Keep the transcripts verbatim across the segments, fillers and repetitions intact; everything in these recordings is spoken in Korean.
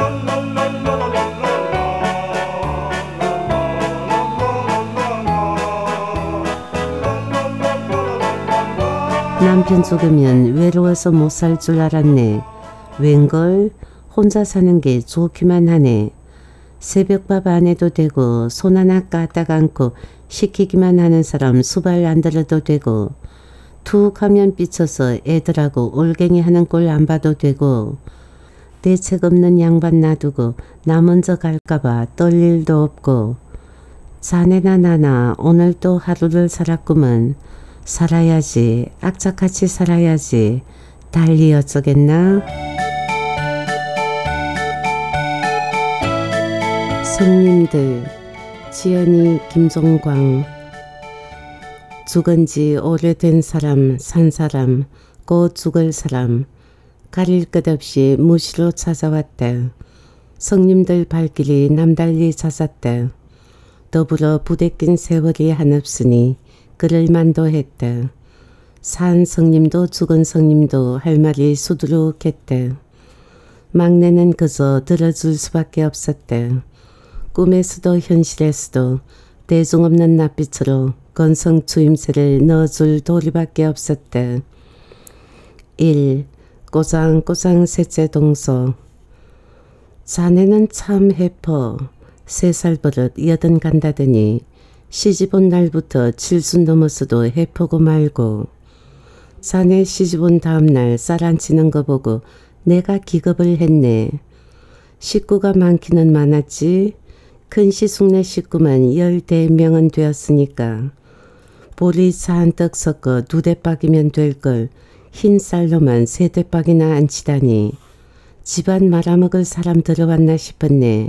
남편 죽으면 외로워서 못 살 줄 알았네. 웬걸 혼자 사는 게 좋기만 하네. 새벽밥 안 해도 되고 손 하나 까딱 않고 시키기만 하는 사람 수발 안 들어도 되고 툭 하면 삐쳐서 애들하고 올갱이 하는 꼴 안 봐도 되고 대책 없는 양반 놔두고 나 먼저 갈까봐 떨 일도 없고 자네나 나나 오늘 또 하루를 살았구먼. 살아야지. 악착같이 살아야지. 달리 어쩌겠나. 성님들 지연이 김종광. 죽은 지 오래된 사람 산 사람 곧 죽을 사람 가릴 것 없이 무시로 찾아왔다. 성님들 발길이 남달리 잦았다. 더불어 부대낀 세월이 한없으니 그럴 만도 했다. 산 성님도 죽은 성님도 할 말이 수두룩했다. 막내는 그저 들어줄 수밖에 없었다. 꿈에서도 현실에서도 대중 없는 낯빛으로 건성 추임새를 넣어줄 도리밖에 없었다. 일. 꼬장꼬장 셋째 동서. 자네는 참 해퍼. 세 살 버릇 여든 간다더니 시집 온 날부터 칠순 넘었어도 해퍼고 말고. 자네 시집 온 다음날 쌀 안 치는 거 보고 내가 기겁을 했네. 식구가 많기는 많았지. 큰 시숙네 식구만 열대 명은 되었으니까. 보리 잔뜩 섞어 두 대박이면 될 걸 흰 쌀로만 세 대박이나 안 치다니. 집안 말아먹을 사람 들어왔나 싶었네.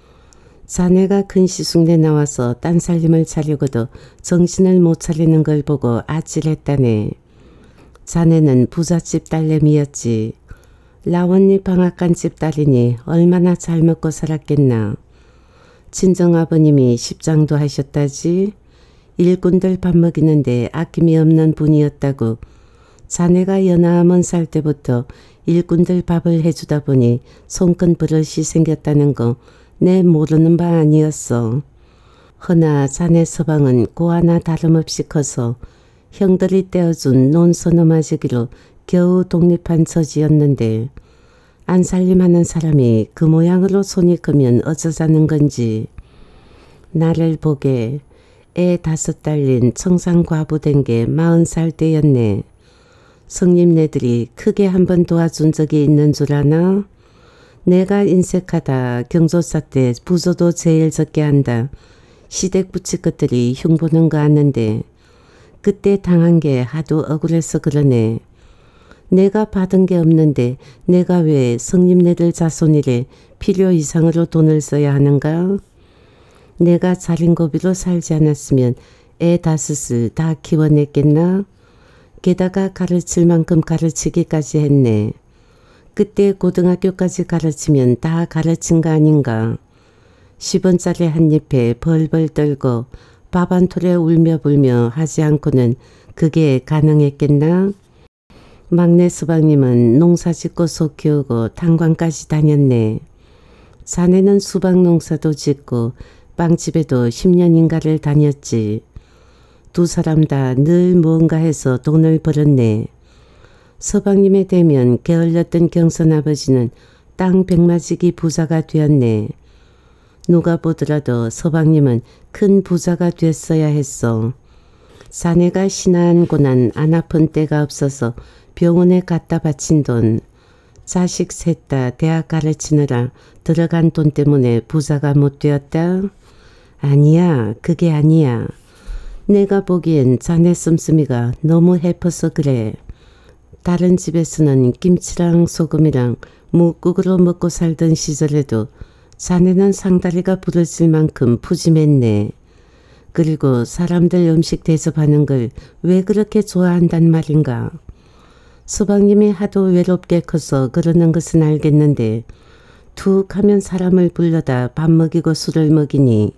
자네가 큰 시숙네 나와서 딴 살림을 차리고도 정신을 못 차리는 걸 보고 아찔했다네. 자네는 부잣집 딸내미였지. 라원리 방앗간집 딸이니 얼마나 잘 먹고 살았겠나. 친정아버님이 십장도 하셨다지. 일꾼들 밥 먹이는데 아낌이 없는 분이었다고. 자네가 연하먼 살 때부터 일꾼들 밥을 해주다 보니 손끈 버릇이 생겼다는 거 내 모르는 바 아니었어. 허나 자네 서방은 고 하나 다름없이 커서 형들이 떼어준 논서너마저기로 겨우 독립한 처지였는데 안살림하는 사람이 그 모양으로 손이 크면 어쩌자는 건지. 나를 보게 애 다섯 달린 청산과부 된 게 마흔 살 때였네. 성님네들이 크게 한번 도와준 적이 있는 줄 아나? 내가 인색하다 경조사 때 부조도 제일 적게 한다. 시댁 부치 것들이 흉보는 거 아는데 그때 당한 게 하도 억울해서 그러네. 내가 받은 게 없는데 내가 왜 성님네들 자손이래 필요 이상으로 돈을 써야 하는가? 내가 자린고비로 살지 않았으면 애 다섯을 다 키워냈겠나? 게다가 가르칠 만큼 가르치기까지 했네. 그때 고등학교까지 가르치면 다 가르친 거 아닌가. 십 원짜리 한 입에 벌벌 떨고 밥 한 톨에 울며 불며 하지 않고는 그게 가능했겠나? 막내 수박님은 농사 짓고 소 키우고 탄광까지 다녔네. 자네는 수박 농사도 짓고 빵집에도 십 년인가를 다녔지. 두 사람 다 늘 뭔가 해서 돈을 벌었네. 서방님에 되면 게을렀던 경선아버지는 땅 백마지기 부자가 되었네. 누가 보더라도 서방님은 큰 부자가 됐어야 했어. 자네가 신한 고난 안 아픈 때가 없어서 병원에 갖다 바친 돈, 자식 셋 다 대학 가르치느라 들어간 돈 때문에 부자가 못 되었다? 아니야, 그게 아니야. 내가 보기엔 자네 씀씀이가 너무 해퍼서 그래. 다른 집에서는 김치랑 소금이랑 묵국으로 먹고 살던 시절에도 자네는 상다리가 부러질 만큼 푸짐했네. 그리고 사람들 음식 대접하는 걸 왜 그렇게 좋아한단 말인가. 서방님이 하도 외롭게 커서 그러는 것은 알겠는데 툭 하면 사람을 불러다 밥 먹이고 술을 먹이니.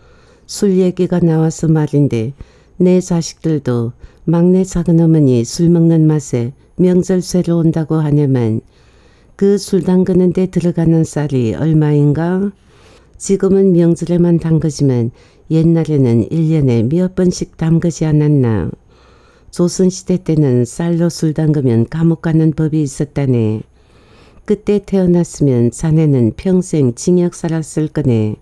술 얘기가 나와서 말인데 내 자식들도 막내 작은어머니 술 먹는 맛에 명절쇠로 온다고 하네만 그 술 담그는 데 들어가는 쌀이 얼마인가? 지금은 명절에만 담그지만 옛날에는 일 년에 몇 번씩 담그지 않았나. 조선시대 때는 쌀로 술 담그면 감옥 가는 법이 있었다네. 그때 태어났으면 자네는 평생 징역 살았을 거네.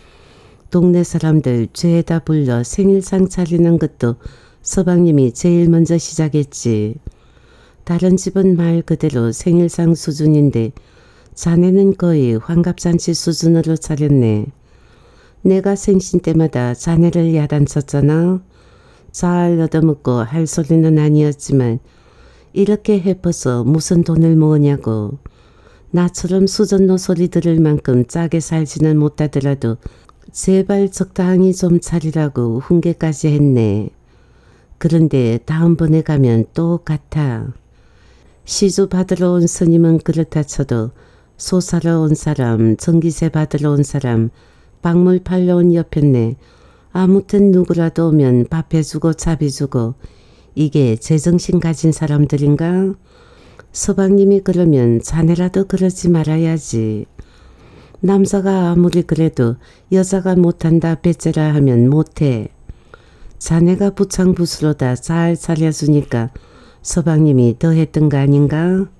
동네 사람들 죄다 불러 생일상 차리는 것도 서방님이 제일 먼저 시작했지. 다른 집은 말 그대로 생일상 수준인데 자네는 거의 환갑잔치 수준으로 차렸네. 내가 생신 때마다 자네를 야단쳤잖아. 잘 얻어먹고 할 소리는 아니었지만 이렇게 해퍼서 무슨 돈을 모으냐고. 나처럼 수전노 소리 들을 만큼 짜게 살지는 못하더라도 제발 적당히 좀 차리라고 훈계까지 했네. 그런데 다음번에 가면 똑같아. 시주 받으러 온 스님은 그렇다 쳐도 소 사러 온 사람, 전기세 받으러 온 사람, 박물 팔러 온 여편네, 아무튼 누구라도 오면 밥 해주고 차비 주고 이게 제정신 가진 사람들인가? 서방님이 그러면 자네라도 그러지 말아야지. 남자가 아무리 그래도 여자가 못한다 배째라 하면 못해. 자네가 부창부수로다 잘 차려주니까 서방님이 더 했던 거 아닌가?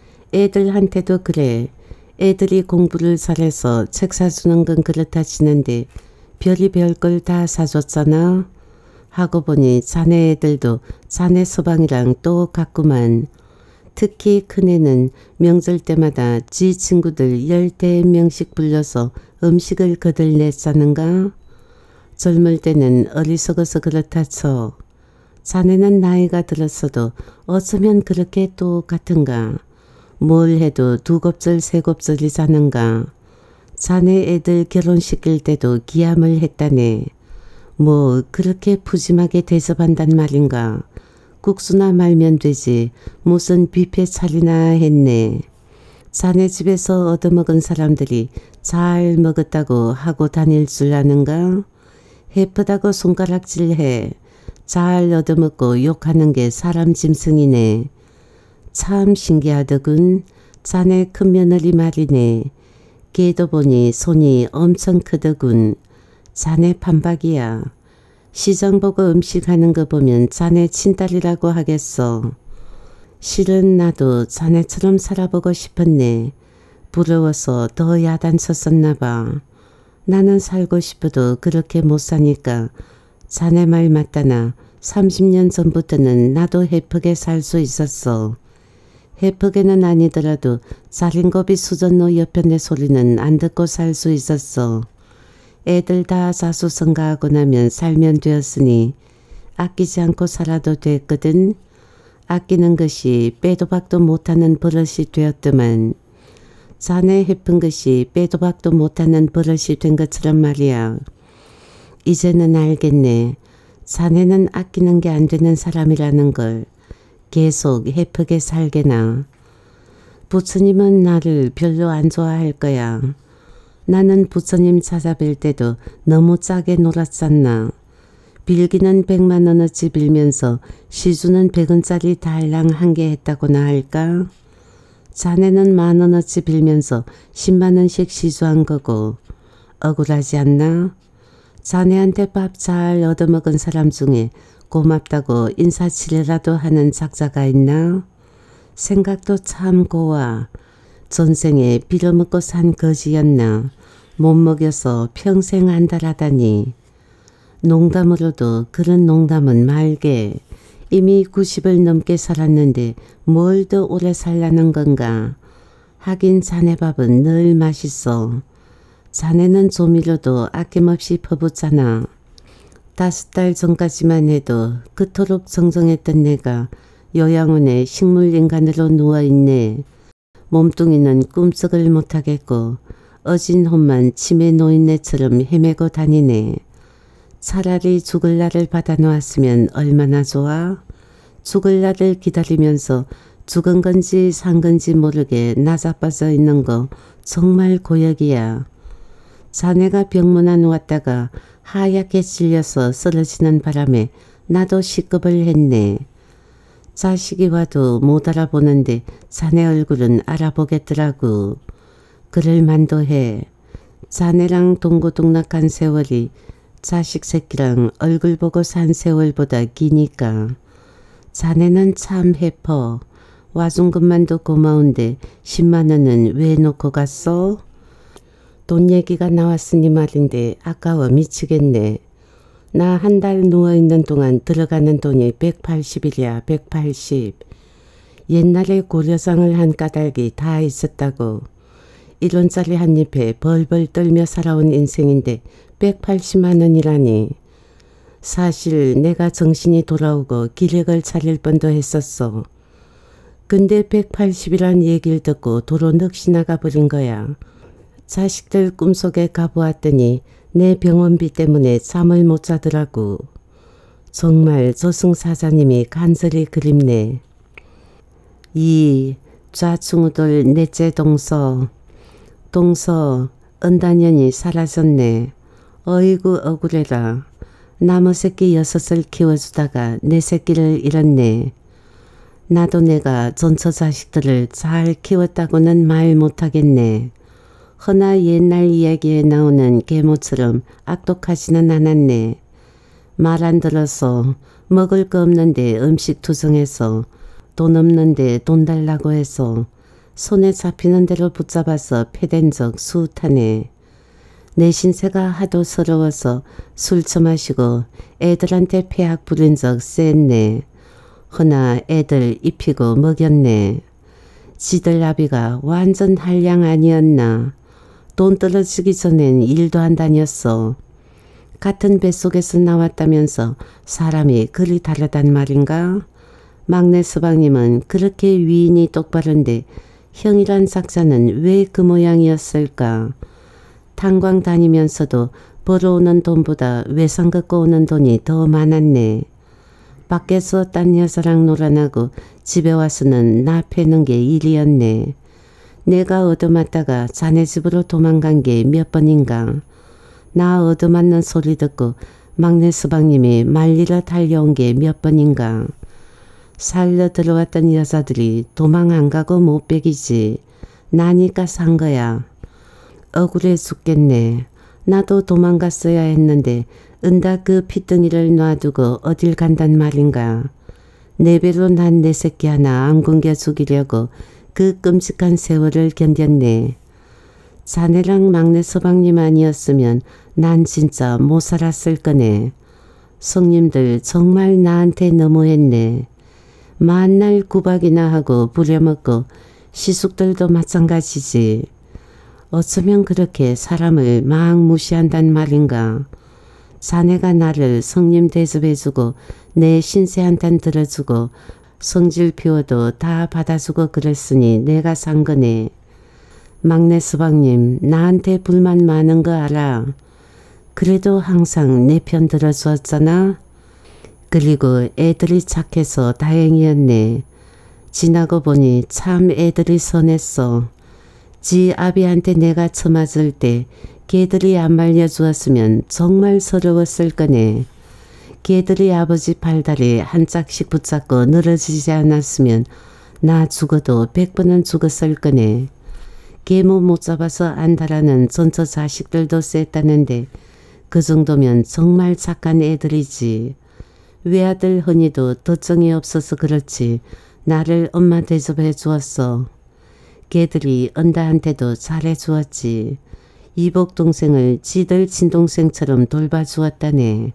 애들한테도 그래. 애들이 공부를 잘해서 책 사주는 건 그렇다 치는데 별이 별걸 다 사줬잖아. 하고 보니 자네 애들도 자네 서방이랑 똑같구만. 특히 큰애는 명절 때마다 지 친구들 열댓 명씩 불려서 음식을 거들 냈자는가? 젊을 때는 어리석어서 그렇다 쳐. 자네는 나이가 들었어도 어쩌면 그렇게 똑같은가? 뭘 해도 두 곱절 세 곱절이자는가? 자네 애들 결혼시킬 때도 기함을 했다네. 뭐 그렇게 푸짐하게 대접한단 말인가? 국수나 말면 되지 무슨 뷔페 차리나 했네. 자네 집에서 얻어먹은 사람들이 잘 먹었다고 하고 다닐 줄 아는가? 해프다고 손가락질해. 잘 얻어먹고 욕하는 게 사람 짐승이네. 참 신기하더군. 자네 큰며느리 말이네. 걔도 보니 손이 엄청 크더군. 자네 판박이야. 시장 보고 음식하는 거 보면 자네 친딸이라고 하겠어. 실은 나도 자네처럼 살아보고 싶었네. 부러워서 더 야단쳤었나 봐. 나는 살고 싶어도 그렇게 못 사니까 자네 말 맞다나 삼십 년 전부터는 나도 해프게 살 수 있었어. 해프게는 아니더라도 자린고비 수전노 여편네 소리는 안 듣고 살 수 있었어. 애들 다 자수성가하고 나면 살면 되었으니 아끼지 않고 살아도 됐거든. 아끼는 것이 빼도 박도 못하는 버릇이 되었더만. 자네 해픈 것이 빼도 박도 못하는 버릇이 된 것처럼 말이야. 이제는 알겠네. 자네는 아끼는 게 안 되는 사람이라는 걸. 계속 해프게 살게나. 부처님은 나를 별로 안 좋아할 거야. 나는 부처님 찾아뵐 때도 너무 짜게 놀았잖나. 빌기는 백만 원어치 빌면서 시주는 백 원짜리 달랑 한 개 했다고나 할까? 자네는 만 원어치 빌면서 십만 원씩 시주한 거고 억울하지 않나? 자네한테 밥 잘 얻어먹은 사람 중에 고맙다고 인사치레라도 하는 작자가 있나? 생각도 참 고와. 전생에 빌어먹고 산 거지였나. 못 먹여서 평생 안달하다니. 농담으로도 그런 농담은 말게. 이미 구십을 넘게 살았는데 뭘 더 오래 살라는 건가. 하긴 자네 밥은 늘 맛있어. 자네는 조미료도 아낌없이 퍼붓잖아. 다섯 달 전까지만 해도 그토록 정정했던 내가 요양원에 식물인간으로 누워있네. 몸뚱이는 꿈쩍을 못하겠고 어진 홈만 치매 노인네처럼 헤매고 다니네. 차라리 죽을 날을 받아놓았으면 얼마나 좋아? 죽을 날을 기다리면서 죽은 건지 산 건지 모르게 나자빠져 있는 거 정말 고역이야. 자네가 병문안 왔다가 하얗게 찔려서 쓰러지는 바람에 나도 시급을 했네. 자식이 와도 못 알아보는데 자네 얼굴은 알아보겠더라고. 그럴 만도 해. 자네랑 동고동락한 세월이 자식 새끼랑 얼굴 보고 산 세월보다 기니까. 자네는 참 해퍼. 와준 것만도 고마운데 십만 원은 왜 놓고 갔어? 돈 얘기가 나왔으니 말인데 아까워 미치겠네. 나 한 달 누워있는 동안 들어가는 돈이 백팔십이랴 백팔십. 옛날에 고려상을 한 까닭이 다 있었다고. 일 원짜리 한 입에 벌벌 떨며 살아온 인생인데 백팔십만 원이라니. 사실 내가 정신이 돌아오고 기력을 차릴 뻔도 했었어. 근데 백팔십이란 얘기를 듣고 도로 넋이 나가버린 거야. 자식들 꿈속에 가보았더니 내 병원비 때문에 잠을 못 자더라고. 정말 저승사자님이 간절히 그립네. 이 좌충우돌 넷째 동서. 동서 은단년이 사라졌네. 어이구 억울해라. 나무 새끼 여섯을 키워주다가 내 새끼를 잃었네. 나도 내가 전처 자식들을 잘 키웠다고는 말 못하겠네. 허나 옛날 이야기에 나오는 계모처럼 악독하지는 않았네. 말 안 들어서 먹을 거 없는데 음식 투정해서 돈 없는데 돈 달라고 해서 손에 잡히는 대로 붙잡아서 패댄 적 수탄해. 내 신세가 하도 서러워서 술 처마시고 애들한테 폐악 부린 적 쎘네. 허나 애들 입히고 먹였네. 지들 아비가 완전 한량 아니었나. 돈 떨어지기 전엔 일도 안 다녔어. 같은 뱃속에서 나왔다면서 사람이 그리 다르단 말인가? 막내 서방님은 그렇게 위인이 똑바른데 형이란 작자는 왜 그 모양이었을까? 탄광 다니면서도 벌어오는 돈보다 외상 걷고 오는 돈이 더 많았네. 밖에서 딴 여자랑 놀아나고 집에 와서는 나 패는 게 일이었네. 내가 얻어맞다가 자네 집으로 도망간 게 몇 번인가. 나 얻어맞는 소리 듣고 막내 서방님이 말리러 달려온 게 몇 번인가. 살려 들어왔던 여자들이 도망 안 가고 못 베기지. 나니까 산 거야. 억울해 죽겠네. 나도 도망갔어야 했는데 은다 그 핏덩이를 놔두고 어딜 간단 말인가. 내 배로 난 내 새끼 하나 안 굶겨 죽이려고 그 끔찍한 세월을 견뎠네. 자네랑 막내 서방님 아니었으면 난 진짜 못 살았을 거네. 성님들 정말 나한테 너무했네. 만날 구박이나 하고 부려먹고 시숙들도 마찬가지지. 어쩌면 그렇게 사람을 막 무시한단 말인가. 자네가 나를 성님 대접해주고 내 신세 한탄 들어주고 성질 피워도 다 받아주고 그랬으니 내가 산 거네. 막내 서방님 나한테 불만 많은 거 알아. 그래도 항상 내 편 들어주었잖아. 그리고 애들이 착해서 다행이었네. 지나고 보니 참 애들이 선했어. 지 아비한테 내가 처맞을 때 걔들이 안 말려주었으면 정말 서러웠을 거네. 걔들이 아버지 팔다리 한 짝씩 붙잡고 늘어지지 않았으면 나 죽어도 백 번은 죽었을 거네. 계모 못 잡아서 안달하는 전처 자식들도 셌다는데 그 정도면 정말 착한 애들이지. 외아들 흔히도 덧정이 없어서 그렇지 나를 엄마 대접해 주었어. 걔들이 언다한테도 잘해 주었지. 이복 동생을 지들 친동생처럼 돌봐주었다네.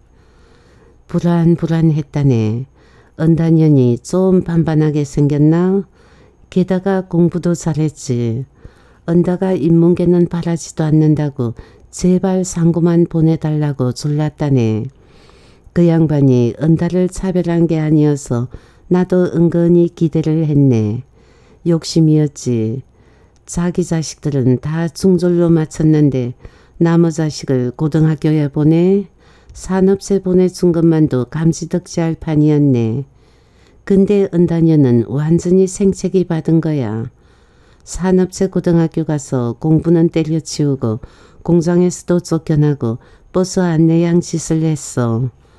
불안불안했다네. 언다년이 좀 반반하게 생겼나? 게다가 공부도 잘했지. 언다가 인문계는 바라지도 않는다고 제발 상고만 보내달라고 졸랐다네. 그 양반이 언다를 차별한 게 아니어서 나도 은근히 기대를 했네. 욕심이었지. 자기 자식들은 다 중졸로 마쳤는데 남의 자식을 고등학교에 보내? 산업체 보내준 것만도 감지덕지할 판이었네. 근데 은다녀는 완전히 생채기 받은 거야. 산업체 고등학교 가서 공부는 때려치우고 공장에서도 쫓겨나고 버스 안내양 짓을 했어.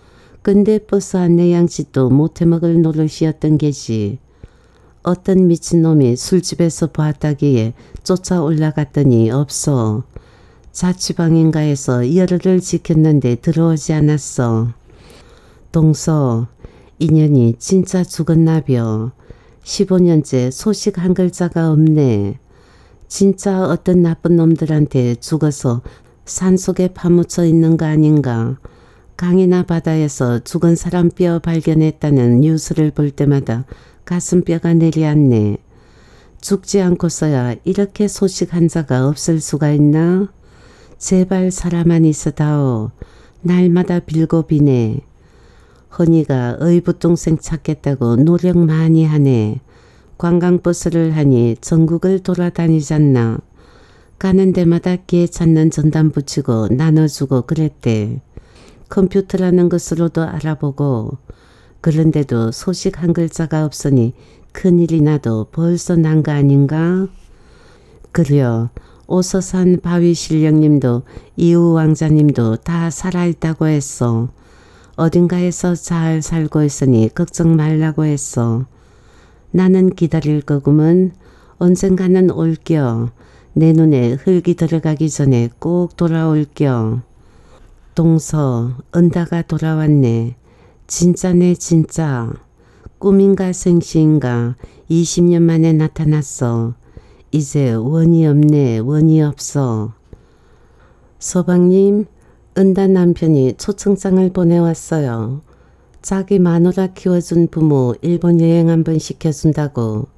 근데 버스 안내 양식도 못해먹을 노릇이었던 게지. 어떤 미친놈이 술집에서 보았다기에 쫓아 올라갔더니 없어. 자취방인가에서 열흘을 지켰는데 들어오지 않았어. 동서, 인연이 진짜 죽었나벼. 십오 년째 소식 한 글자가 없네. 진짜 어떤 나쁜 놈들한테 죽어서 산속에 파묻혀 있는 거 아닌가. 강이나 바다에서 죽은 사람 뼈 발견했다는 뉴스를 볼 때마다 가슴뼈가 내리앉네. 죽지 않고서야 이렇게 소식 한 자가 없을 수가 있나? 제발 사람만 있어다오. 날마다 빌고 비네. 허니가 의붓동생 찾겠다고 노력 많이 하네. 관광버스를 하니 전국을 돌아다니잖나. 가는 데마다 걔 찾는 전단 붙이고 나눠주고 그랬대. 컴퓨터라는 것으로도 알아보고. 그런데도 소식 한 글자가 없으니 큰일이 나도 벌써 난 거 아닌가? 그려 오서산 바위신령님도 이우 왕자님도 다 살아있다고 했어. 어딘가에서 잘 살고 있으니 걱정 말라고 했어. 나는 기다릴 거구먼. 언젠가는 올겨. 내 눈에 흙이 들어가기 전에 꼭 돌아올겨. 동서, 은다가 돌아왔네. 진짜네 진짜. 꿈인가 생시인가 이십 년 만에 나타났어. 이제 원이 없네. 원이 없어. 서방님, 은다 남편이 초청장을 보내왔어요. 자기 마누라 키워준 부모 일본 여행 한번 시켜준다고.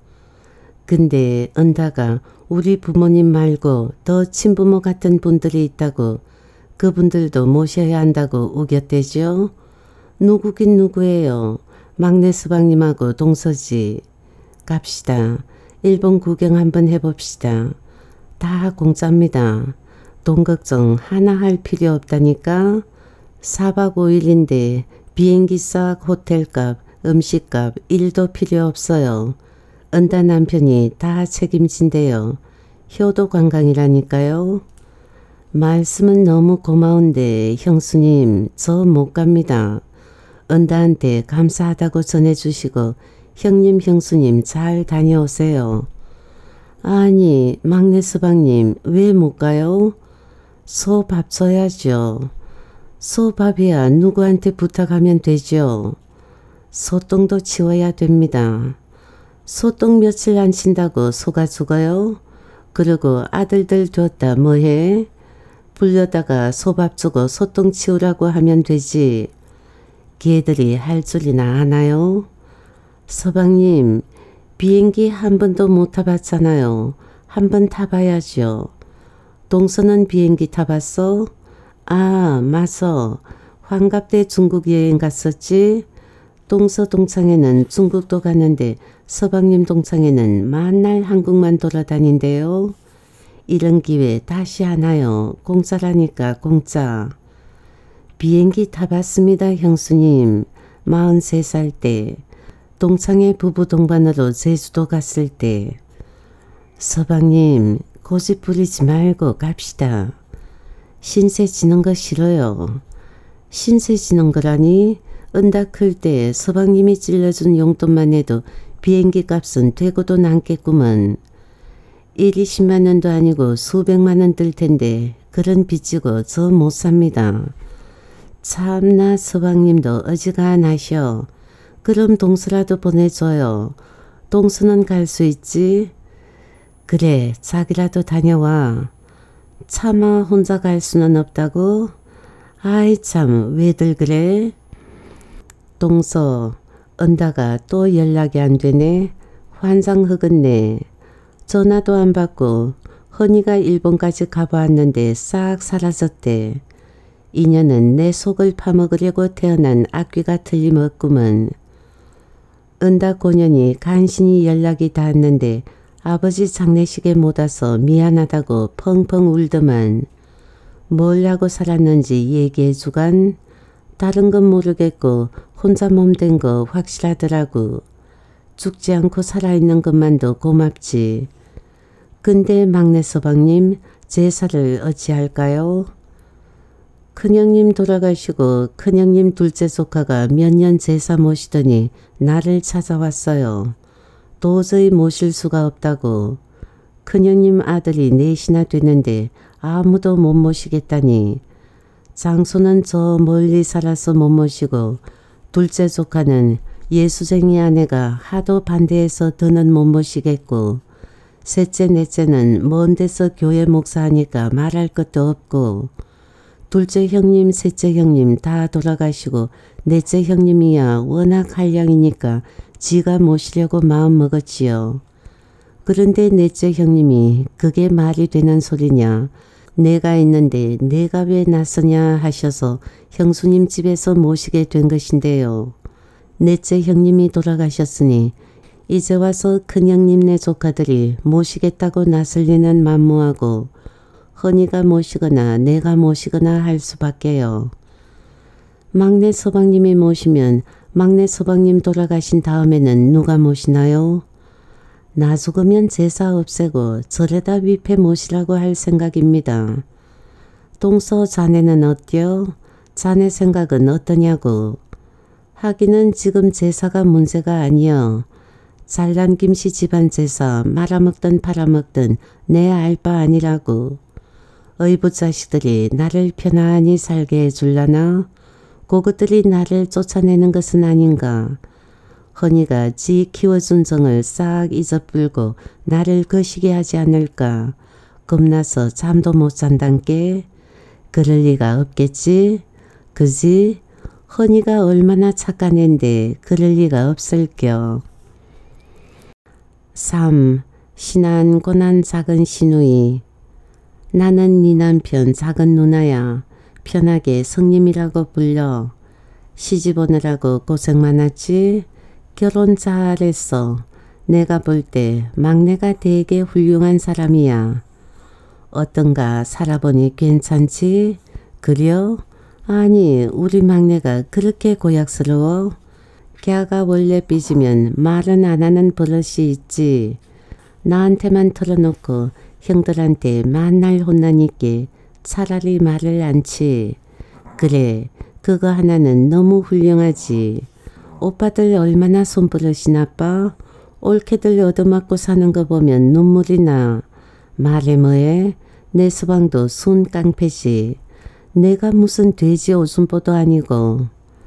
근데 은다가 우리 부모님 말고 더 친부모 같은 분들이 있다고 그분들도 모셔야 한다고 우겼대죠. 누구긴 누구예요. 막내 서방님하고 동서지. 갑시다. 일본 구경 한번 해봅시다. 다 공짜입니다. 돈 걱정 하나 할 필요 없다니까. 사박 오일인데 비행기값, 호텔값, 음식값 일도 필요 없어요. 은다 남편이 다 책임진대요. 효도 관광이라니까요. 말씀은 너무 고마운데 형수님 저 못 갑니다. 은다한테 감사하다고 전해주시고 형님 형수님 잘 다녀오세요. 아니 막내 서방님 왜 못 가요? 소 밥 줘야죠. 소 밥이야 누구한테 부탁하면 되죠. 소똥도 치워야 됩니다. 소똥 며칠 안 친다고 소가 죽어요? 그리고 아들들 뒀다 뭐해? 불려다가 소밥 주고 소똥 치우라고 하면 되지. 걔들이 할 줄이나 아나요? 서방님 비행기 한 번도 못 타봤잖아요. 한 번 타봐야죠. 동서는 비행기 타봤어? 아 맞어. 환갑 때 중국 여행 갔었지. 동서 동창회는 중국도 갔는데 서방님 동창회는 만날 한국만 돌아다닌대요. 이런 기회 다시 하나요. 공짜라니까 공짜. 비행기 타봤습니다 형수님. 마흔세 살 때. 동창회 부부 동반으로 제주도 갔을 때. 서방님 고집 부리지 말고 갑시다. 신세 지는 거 싫어요. 신세 지는 거라니? 은다 클 때 서방님이 찔러준 용돈만 해도 비행기 값은 되고도 남겠구먼. 일이십만 원도 아니고 수백만 원 들 텐데 그런 빚지고 저 못 삽니다. 참나 서방님도 어지간하셔. 그럼 동수라도 보내줘요. 동수는 갈 수 있지? 그래 자기라도 다녀와. 차마 혼자 갈 수는 없다고? 아이 참 왜들 그래? 동서 은다가 또 연락이 안 되네. 환장 흑었네. 전화도 안 받고 허니가 일본까지 가보았는데 싹 사라졌대. 인연은 내 속을 파먹으려고 태어난 악귀가 틀림없구먼. 은다 고년이 간신히 연락이 닿았는데 아버지 장례식에 못 와서 미안하다고 펑펑 울더만. 뭘 하고 살았는지 얘기해 주간. 다른 건 모르겠고 혼자 몸된 거 확실하더라고. 죽지 않고 살아있는 것만도 고맙지. 근데 막내 서방님 제사를 어찌할까요? 큰형님 돌아가시고 큰형님 둘째 조카가 몇 년 제사 모시더니 나를 찾아왔어요. 도저히 모실 수가 없다고. 큰형님 아들이 넷이나 되는데 아무도 못 모시겠다니. 장손은 저 멀리 살아서 못 모시고 둘째 조카는 예수쟁이 아내가 하도 반대해서 더는 못 모시겠고 셋째 넷째는 먼 데서 교회 목사하니까 말할 것도 없고 둘째 형님 셋째 형님 다 돌아가시고 넷째 형님이야 워낙 한량이니까 지가 모시려고 마음 먹었지요. 그런데 넷째 형님이 그게 말이 되는 소리냐. 내가 있는데 내가 왜 나서냐 하셔서 형수님 집에서 모시게 된 것인데요. 넷째 형님이 돌아가셨으니 이제 와서 큰형님네 조카들이 모시겠다고 나설리는 만무하고 허니가 모시거나 내가 모시거나 할 수밖에요. 막내 서방님이 모시면 막내 서방님 돌아가신 다음에는 누가 모시나요? 나 죽으면 제사 없애고 절에다 위패 모시라고 할 생각입니다. 동서 자네는 어때요? 자네 생각은 어떠냐고. 하기는 지금 제사가 문제가 아니여. 잘난 김씨 집안 제사 말아먹든 팔아먹든 내 알 바 아니라고. 의붓 자식들이 나를 편안히 살게 해줄라나? 고것들이 나를 쫓아내는 것은 아닌가. 허니가 지 키워준 정을 싹 잊어불고 나를 거시게 하지 않을까. 겁나서 잠도 못 잔단께. 그럴 리가 없겠지. 그지? 허니가 얼마나 착한 앤데 그럴 리가 없을겨. 삼. 신한 고난 작은 시누이. 나는 네 남편 작은 누나야. 편하게 성님이라고 불려. 시집 오느라고 고생 많았지? 결혼 잘했어. 내가 볼 때 막내가 되게 훌륭한 사람이야. 어떤가 살아보니 괜찮지? 그려? 아니 우리 막내가 그렇게 고약스러워? 걔가 원래 삐지면 말은 안 하는 버릇이 있지. 나한테만 털어놓고 형들한테 만날 혼나니까 차라리 말을 않지. 그래 그거 하나는 너무 훌륭하지. 오빠들 얼마나 손버릇이 나빠? 올케들 얻어맞고 사는 거 보면 눈물이 나. 말해 뭐해? 내 서방도 순 깡패지. 내가 무슨 돼지 오줌보도 아니고.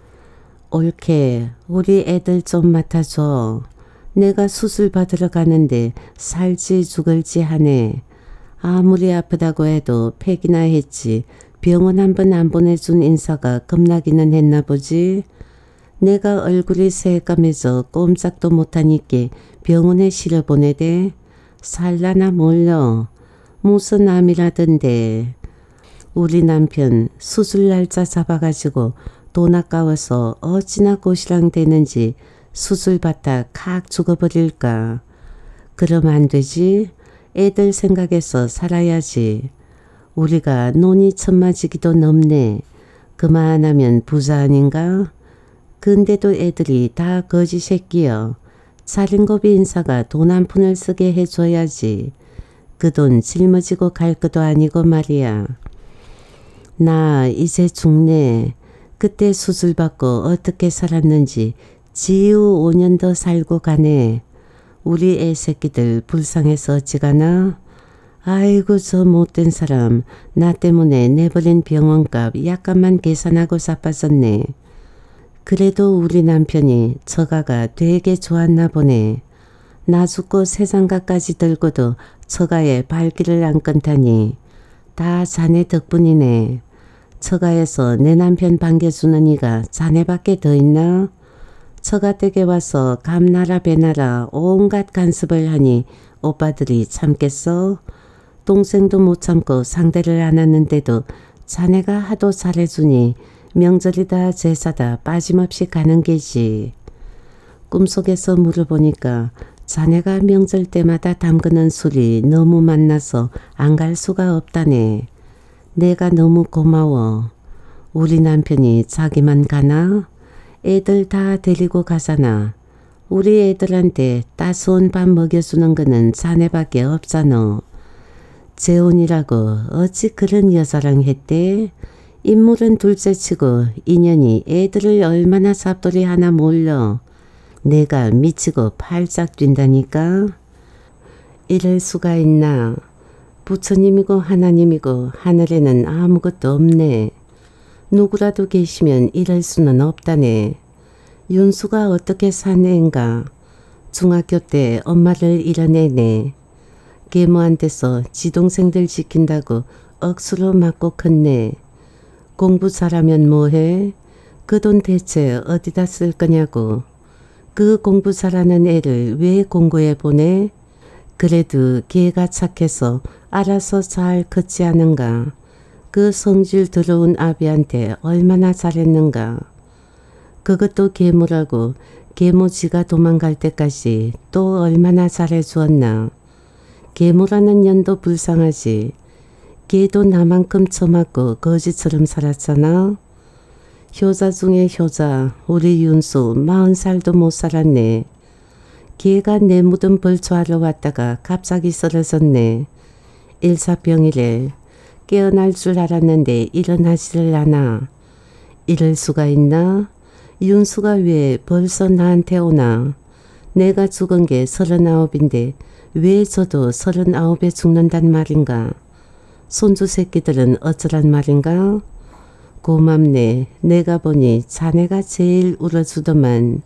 올케 우리 애들 좀 맡아줘. 내가 수술 받으러 가는데 살지 죽을지 하네. 아무리 아프다고 해도 팩이나 했지. 병원 한 번 안 보내준 인사가 겁나기는 했나 보지. 내가 얼굴이 새까매져 꼼짝도 못하니까 병원에 실어 보내대. 살라나 몰려. 무슨 암이라던데. 우리 남편 수술 날짜 잡아가지고 돈 아까워서 어찌나 고시랑 되는지 수술받다 칵 죽어버릴까. 그럼 안 되지. 애들 생각해서 살아야지. 우리가 논이 천마지기도 넘네. 그만하면 부자 아닌가? 근데도 애들이 다 거지 새끼여. 살인고비 인사가 돈 한 푼을 쓰게 해줘야지. 그 돈 짊어지고 갈 것도 아니고 말이야. 나 이제 죽네. 그때 수술받고 어떻게 살았는지 지우 오 년 더 살고 가네. 우리 애 새끼들 불쌍해서 어찌가나? 아이고 저 못된 사람. 나 때문에 내버린 병원값 약간만 계산하고 자빠졌네. 그래도 우리 남편이 처가가 되게 좋았나 보네. 나 죽고 세상가까지 들고도 처가에 발길을 안 끊다니. 다 자네 덕분이네. 처가에서 내 남편 반겨주는 이가 자네밖에 더 있나? 처가댁에 와서 감나라 배나라 온갖 간섭을 하니 오빠들이 참겠어? 동생도 못 참고 상대를 안 하는데도 자네가 하도 잘해주니 명절이다 제사다 빠짐없이 가는 게지. 꿈속에서 물어보니까 자네가 명절 때마다 담그는 술이 너무 많나서 안 갈 수가 없다네. 내가 너무 고마워. 우리 남편이 자기만 가나? 애들 다 데리고 가잖아. 우리 애들한테 따스운 밥 먹여주는 거는 자네밖에 없잖아. 재혼이라고 어찌 그런 여자랑 했대? 인물은 둘째치고 인연이 애들을 얼마나 잡돌이 하나 몰려. 내가 미치고 팔짝 뛴다니까. 이럴 수가 있나. 부처님이고 하나님이고 하늘에는 아무것도 없네. 누구라도 계시면 이럴 수는 없다네. 윤수가 어떻게 사네인가. 중학교 때 엄마를 잃어내네. 계모한테서 지동생들 지킨다고 억수로 맞고 컸네. 공부 잘하면 뭐해? 그 돈 대체 어디다 쓸 거냐고. 그 공부 잘하는 애를 왜 공고에 보내? 그래도 걔가 착해서 알아서 잘 컸지 않은가. 그 성질 더러운 아비한테 얼마나 잘했는가. 그것도 계모라고 계모 지가 도망갈 때까지 또 얼마나 잘해주었나. 계모라는 년도 불쌍하지. 걔도 나만큼 처맞고 거지처럼 살았잖아. 효자 중에 효자 우리 윤수 마흔 살도 못 살았네. 걔가 내 무덤 벌초하러 왔다가 갑자기 쓰러졌네. 일사병이래. 깨어날 줄 알았는데 일어나지를 않아. 이럴 수가 있나? 윤수가 왜 벌써 나한테 오나? 내가 죽은 게 서른아홉인데 왜 저도 서른아홉에 죽는단 말인가? 손주 새끼들은 어쩌란 말인가? 고맙네. 내가 보니 자네가 제일 울어주더만.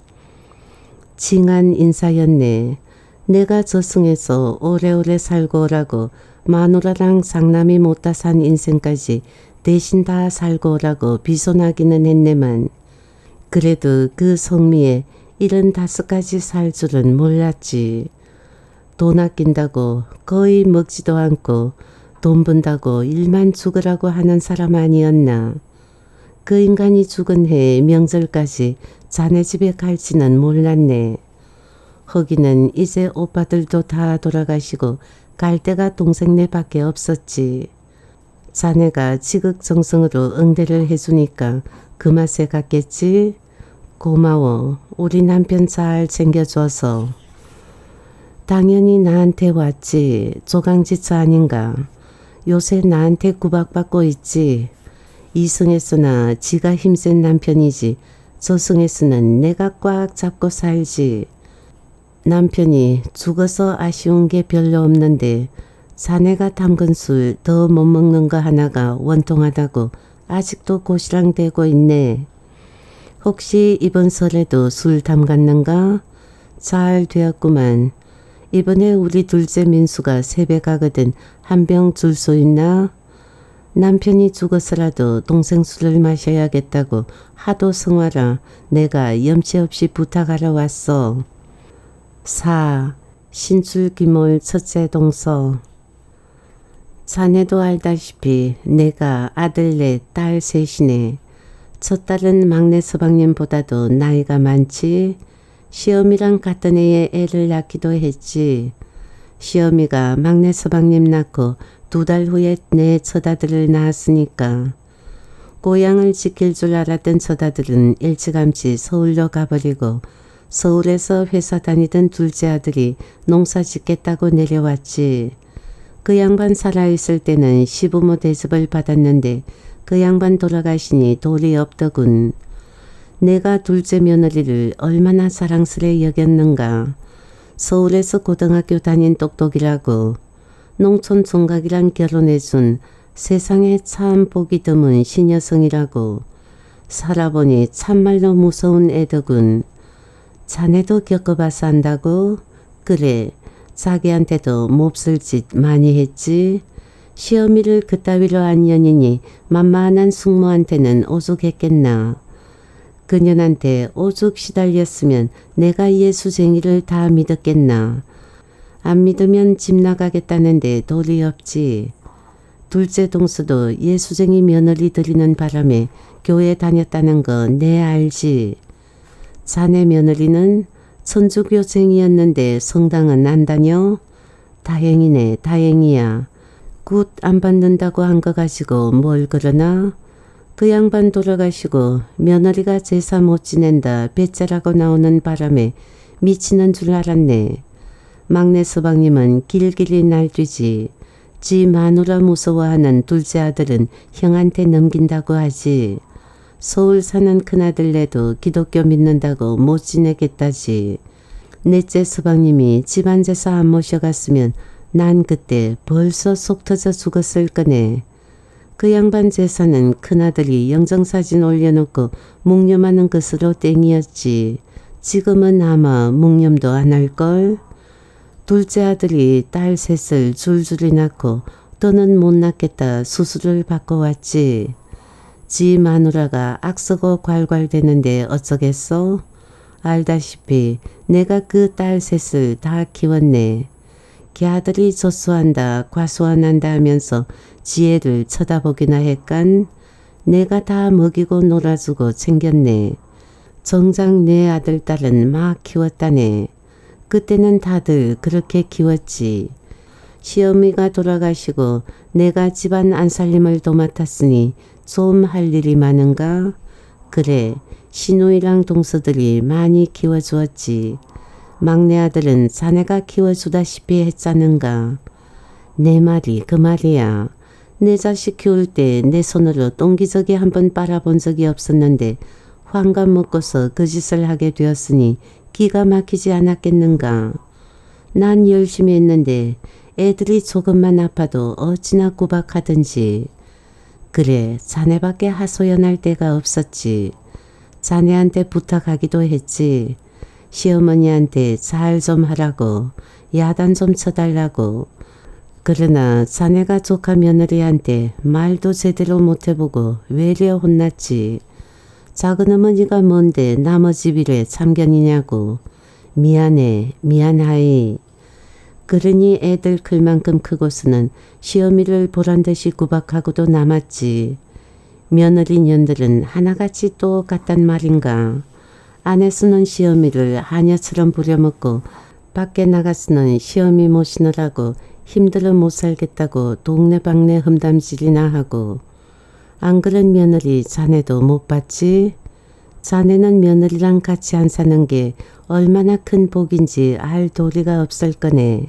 징한 인사였네. 내가 저승에서 오래오래 살고 오라고 마누라랑 장남이 못다 산 인생까지 대신 다 살고 오라고 비손하기는 했네만. 그래도 그 성미에 일흔다섯까지 살 줄은 몰랐지. 돈 아낀다고 거의 먹지도 않고 돈 번다고 일만 죽으라고 하는 사람 아니었나. 그 인간이 죽은 해에 명절까지 자네 집에 갈지는 몰랐네. 허기는 이제 오빠들도 다 돌아가시고 갈 데가 동생네밖에 없었지. 자네가 지극정성으로 응대를 해주니까 그 맛에 갔겠지. 고마워. 우리 남편 잘 챙겨줘서. 당연히 나한테 왔지. 조강지처 아닌가. 요새 나한테 구박받고 있지. 이승에서나 지가 힘센 남편이지. 저승에서는 내가 꽉 잡고 살지. 남편이 죽어서 아쉬운 게 별로 없는데 자네가 담근 술 더 못 먹는 거 하나가 원통하다고 아직도 고시랑대고 있네. 혹시 이번 설에도 술 담갔는가? 잘 되었구만. 이번에 우리 둘째 민수가 세배 가거든 한 병 줄 수 있나? 남편이 죽어서라도 동생 술을 마셔야겠다고 하도 성화라 내가 염치 없이 부탁하러 왔어. 사. 신출귀몰 첫째 동서. 자네도 알다시피 내가 아들 넷, 딸 셋이네. 첫 딸은 막내 서방님보다도 나이가 많지. 시어미랑 같은 해에 애를 낳기도 했지. 시어미가 막내 서방님 낳고 두 달 후에 내 처다들을 낳았으니까. 고향을 지킬 줄 알았던 처다들은 일찌감치 서울로 가버리고 서울에서 회사 다니던 둘째 아들이 농사 짓겠다고 내려왔지. 그 양반 살아있을 때는 시부모 대접을 받았는데 그 양반 돌아가시니 돌이 없더군. 내가 둘째 며느리를 얼마나 사랑스레 여겼는가. 서울에서 고등학교 다닌 똑똑이라고. 농촌 총각이랑 결혼해준 세상에 참 보기 드문 시녀성이라고. 살아보니 참말로 무서운 애더군. 자네도 겪어봐서 안다고? 그래. 자기한테도 몹쓸 짓 많이 했지. 시어미를 그따위로 안 년이니 만만한 숙모한테는 오죽했겠나. 그년한테 오죽 시달렸으면 내가 예수쟁이를 다 믿었겠나. 안 믿으면 집 나가겠다는데 도리 없지. 둘째 동서도 예수쟁이 며느리 들이는 바람에 교회 다녔다는 거 내 알지. 자네 며느리는 천주교쟁이였는데 성당은 안 다녀? 다행이네. 다행이야. 굿 안 받는다고 한 거 가지고 뭘 그러나? 그 양반 돌아가시고 며느리가 제사 못 지낸다 배째라고 나오는 바람에 미치는 줄 알았네. 막내 서방님은 길길이 날뛰지. 지 마누라 무서워하는 둘째 아들은 형한테 넘긴다고 하지. 서울 사는 큰아들네도 기독교 믿는다고 못 지내겠다지. 넷째 서방님이 집안 제사 안 모셔갔으면 난 그때 벌써 속 터져 죽었을 거네. 그 양반 제사는 큰아들이 영정사진 올려놓고 묵념하는 것으로 땡이었지. 지금은 아마 묵념도 안 할걸. 둘째 아들이 딸 셋을 줄줄이 낳고 더는 못 낳겠다 수술을 받고 왔지. 지 마누라가 악쓰고 괄괄대는데 어쩌겠어? 알다시피 내가 그 딸 셋을 다 키웠네. 걔아들이 저수한다 과수한한다 하면서 지혜를 쳐다보기나 했간 내가 다 먹이고 놀아주고 챙겼네. 정작 내 아들 딸은 막 키웠다네. 그때는 다들 그렇게 키웠지. 시어미가 돌아가시고 내가 집안 안살림을 도맡았으니 좀 할 일이 많은가? 그래, 시누이랑 동서들이 많이 키워주었지. 막내 아들은 자네가 키워주다시피 했자는가. 내 말이 그 말이야. 내 자식 키울 때 내 손으로 똥기저귀 한 번 빨아본 적이 없었는데 환갑 먹고서 그 짓을 하게 되었으니 기가 막히지 않았겠는가. 난 열심히 했는데 애들이 조금만 아파도 어찌나 구박하든지. 그래, 자네밖에 하소연할 데가 없었지. 자네한테 부탁하기도 했지. 시어머니한테 잘 좀 하라고, 야단 좀 쳐달라고. 그러나 자네가 조카 며느리한테 말도 제대로 못해보고 외려 혼났지. 작은 어머니가 뭔데 나머지 일에 참견이냐고. 미안해, 미안하이. 그러니 애들 클 만큼 크고서는 시어미를 보란듯이 구박하고도 남았지. 며느리 년들은 하나같이 똑같단 말인가. 안에서는 시어미를 하녀처럼 부려먹고 밖에 나가서는 시어미 모시느라고 힘들어 못 살겠다고 동네방네 험담질이나 하고. 안 그런 며느리 자네도 못 봤지? 자네는 며느리랑 같이 안 사는 게 얼마나 큰 복인지 알 도리가 없을 거네.